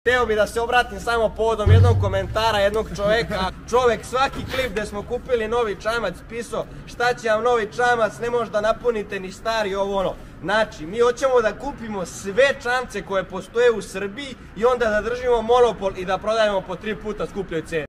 Hteo bi da se obratim samo povodom jednog komentara jednog čoveka. Čovek svaki klip gde smo kupili novi čamac pisao šta će vam novi čamac, ne možda napunite ni stari ovo ono. Znači, mi hoćemo da kupimo sve čamce koje postoje u Srbiji i onda da držimo monopol i da prodajemo po 3 puta skupljoj ceni.